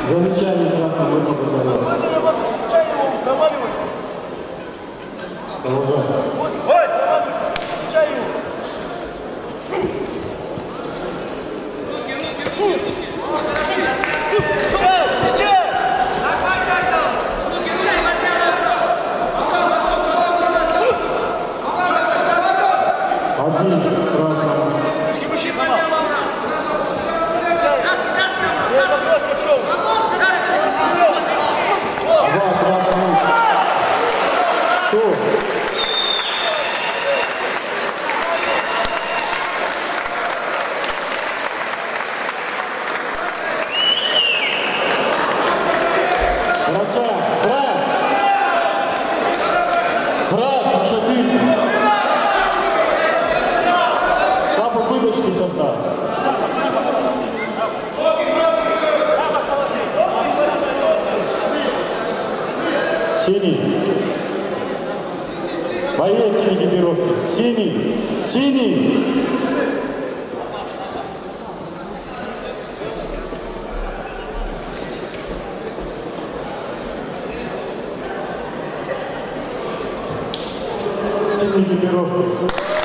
Замечание красного выхода. Включай его, проваливай. Продолжаем. Ой, включай его. Один красный. Два красных. Что? Брат, шатырь. Папа, вытащи состав. Синий. Боец экипировки. Синий. Синий. Синий экипировки.